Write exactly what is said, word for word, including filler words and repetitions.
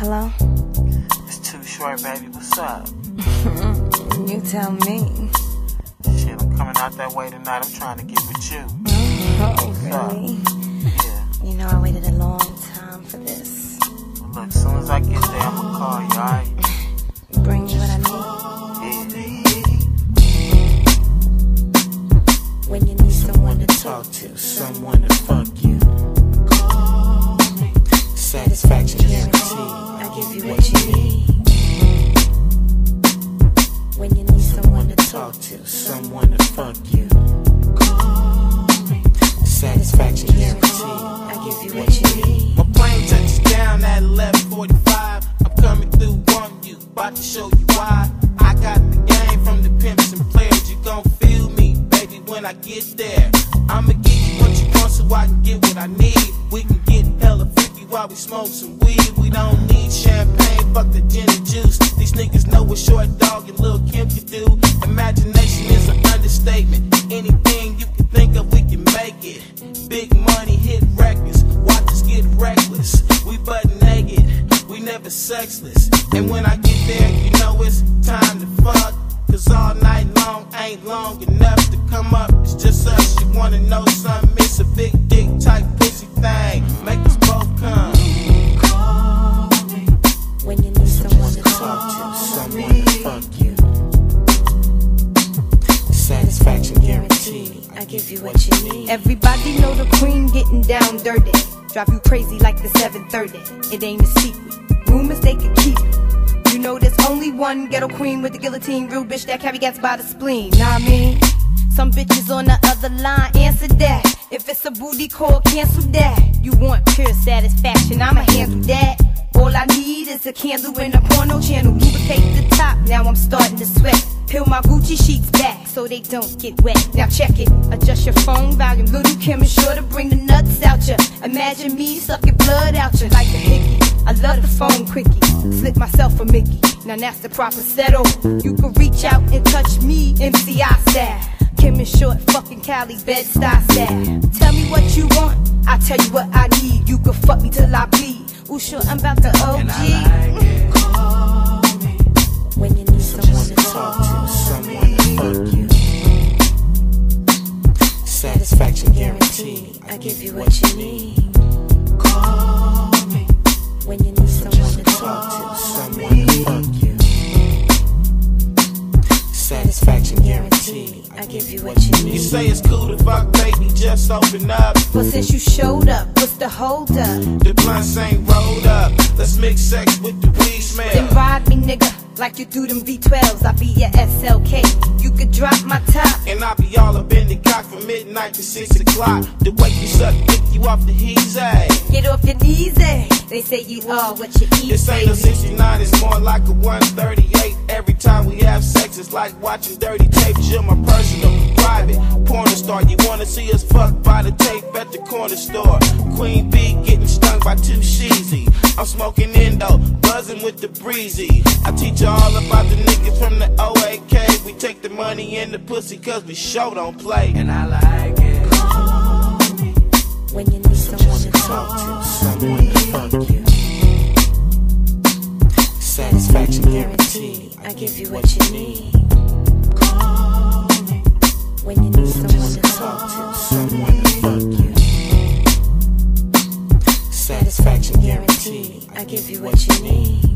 Hello? It's Too Short, baby. What's up? You tell me. Shit, I'm coming out that way tonight. I'm trying to get with you. Oh, What's really? Up? Yeah. You know, I waited a long time for this. Well, look, as soon as I get there, I'ma call you, alright? Bring me what I need. Yeah. When you need someone to Talk to, someone to fuck you. Satisfaction guaranteed. I give you what you need. When you need someone to Talk to, someone to fuck you. Satisfaction guaranteed. I give you what you need. My plane touches down at eleven forty-five. I'm coming through on you, about to show you why. I got the game from the pimps and players. You gon' feel me, baby, when I get there. I'ma give you what you want so I can get what I need. We can get hella freaky while we smoke some weed. We don't need champagne, fuck the gin and juice. These niggas know what Short Dog and Lil' Kim can do. Imagination is an understatement. Anything you can think of, we can make it. Big money, hit records, watch us get reckless. We butt naked, we never sexless. And when I get there, you know it's time to fuck. Cause all night long ain't long enough to come up. It's just us, you wanna know something? It's a big dick type pussy thing. Make us both come. When you need someone to talk to, someone to fuck you. Satisfaction guaranteed. I give you what you need. Everybody know the queen getting down dirty. Drive you crazy like the seven thirty. It ain't a secret. Rumors they could keep it. You know there's only one ghetto queen with the guillotine. Real bitch that carry gats by the spleen. Know what I mean? Some bitches on the other line answer that. If it's a booty call, cancel that. You want pure satisfaction, I'ma handle that. All I need is a candle and a porno channel. Lubricate the top, now I'm starting to sweat. Peel my Gucci sheets back so they don't get wet. Now check it, adjust your phone volume. Little Kim is sure to bring the nuts out ya. Imagine me sucking blood out ya like a hickey. I love the phone quickie, slip myself a Mickey. Now that's the proper settle. You can reach out and touch me, M C I style. Kim is Short, fucking Cali, Bed-Stuy style. Tell me what you want, I'll tell you what I need. You can fuck me till I bleed. Ooh, sure, I'm about to O G. When you need someone to Talk to, someone to fuck you. Satisfaction guaranteed. I give you what you need. When you need someone to Talk to, someone to fuck you. Satisfaction guaranteed. I give you what you need. You say it's cool to fuck, baby, just open up. But since you showed up, what's the hold up? The blunts ain't rolled up. Let's mix sex with the weed smell. Then ride me, nigga, like you do them V twelves. I be your S L K. You could drop my top. And I be all up in the cock from midnight to six o'clock. The way you suck, pick you off the he's a. Get off your knees, eh? They say you are what you eat. This ain't a sixty-nine, it's more like a one thirty-eight. Every time we have sex, it's like watching dirty tapes. You're my personal, private porn star. You wanna see us fuck by the tape at the corner store. Queen Bee getting stung by two sheezy. I'm smoking Indo, buzzing with the breezy. I teach you all about the niggas from the O A K. We take the money and the pussy cause we show don't play. And I like it. When you need someone to Talk to, someone to fuck you. Satisfaction guaranteed. I give you what you need. When you need someone to Talk to, someone to fuck you. Satisfaction guaranteed. I give you what you need.